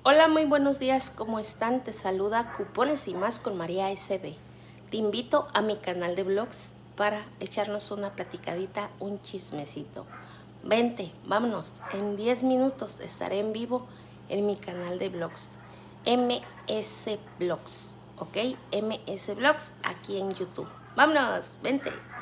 Hola, muy buenos días, ¿cómo están? Te saluda Cupones y Más con María SB. Te invito a mi canal de vlogs para echarnos una platicadita, un chismecito. Vente, vámonos, en 10 minutos estaré en vivo en mi canal de vlogs, MS Vlogs, ¿ok? MS Vlogs aquí en YouTube. Vámonos, vente.